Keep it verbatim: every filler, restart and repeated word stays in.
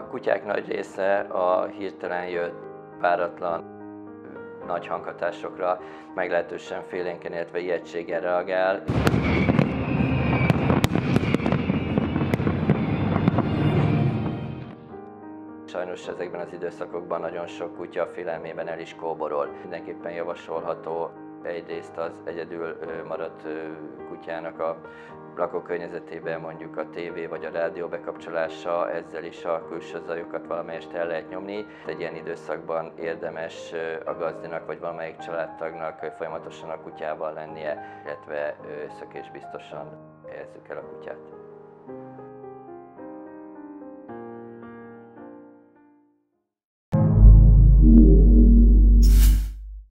kutyák nagy része a hirtelen jött, váratlan, nagy hanghatásokra meglehetősen félénken, illetve ijegységgel reagál. Sajnos ezekben az időszakokban nagyon sok kutya félelmében el is kóborol. Mindenképpen javasolható egyrészt az egyedül maradt kutyának a lakókörnyezetében mondjuk a tévé vagy a rádió bekapcsolása, ezzel is a külső zajokat valamelyest el lehet nyomni. Egy ilyen időszakban érdemes a gazdinak vagy valamelyik családtagnak folyamatosan a kutyával lennie, illetve szökésbiztosan helyezzük el a kutyát.